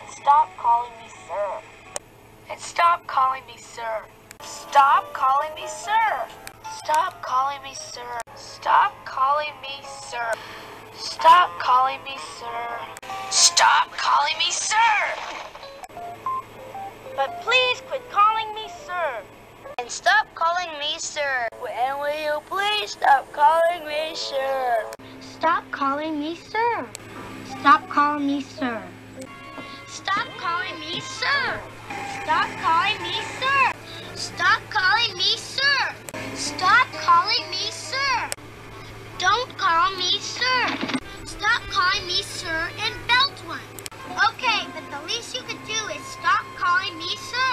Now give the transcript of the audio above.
stop calling me sir. And stop calling me sir. Stop calling me sir. Stop calling me sir. Stop calling me sir. Stop calling me sir. Stop calling me sir. But please quit calling me sir. And stop calling me sir. And will you please stop calling me sir? Stop calling me sir. Stop calling me sir. Stop calling me sir. Stop calling me sir. Stop calling me sir. Stop calling me sir. Don't call me sir. Stop calling me sir and belt one. Okay, but the least you could do is stop calling me sir.